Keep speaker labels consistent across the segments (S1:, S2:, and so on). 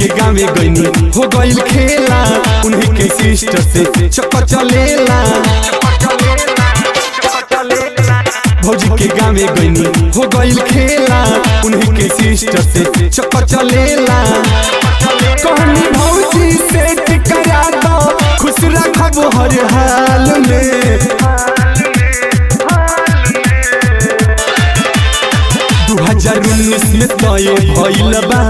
S1: गाँव गईनी हो गईल खेला, उन्हीं के सिस्टर से चक्कर चलेला। भौजी के गाँव गईनी हो गईल खेला, उन्हीं के सिस्टर से चक्कर चलेला। कहनी भौजी सेट करा दो, खुश रखब हर हाल में। 2019 में तय भइल बा,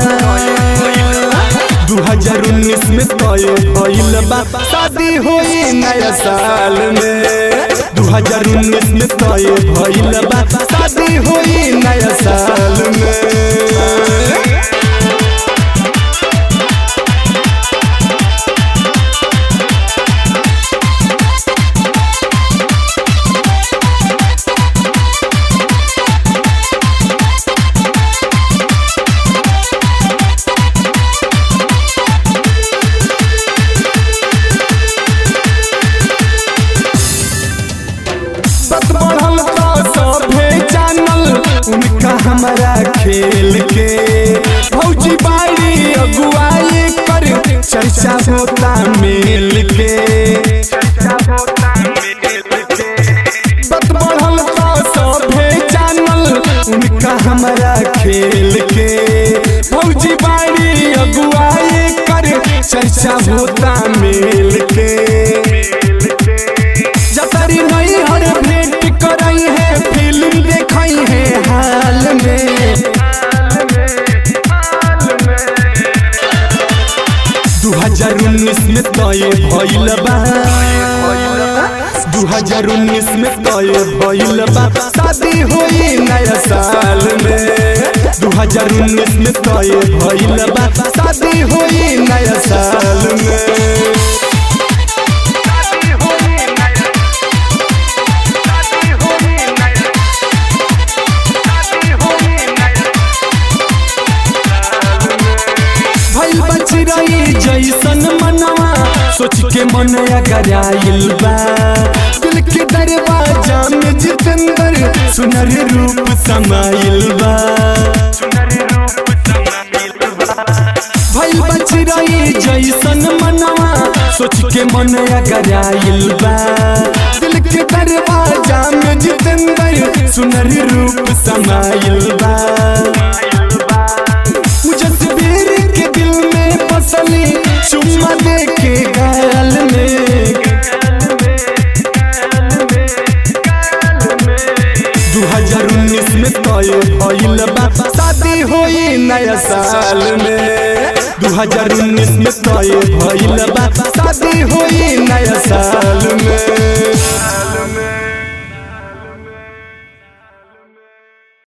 S1: 2019 में तय भइल बा, शादी होई नया साल में। 2019 में तय भइल बा, शादी होई नया साल में। उनका हमारा खेल के भौजी बाड़ी अगुवाई कर, चर्चा होता मेल के। बत बढ़ल तो सभे जानल, उनका हमारा खेल के भौजी बाड़ी अगुवाई कर, चर्चा होता मेल के। जतरी नहीं हर भेंट करई है, फिल्म देखई है हाल में। 2019 में तय भइल बा, 2019 में तय भइल बा, शादी होई नया साल में। 2019 में तय भइल बा, शादी होई नया साल में। जैसन मनवा सोच के मन अगराइल बा, दिल के दरवाजा में जितेंद्र सुनर रूप समाइल बा। भइल बचरई जैसन मनवा सोच के मन अगराइल बा, दिल के दरवाजा में जितेंद्र सुनर रूप समाइल बा। चुम्मा दे के गाल में 2019 में तय भइल बा, शादी होई नया साल में। 2019 में तय भइल बा, शादी होई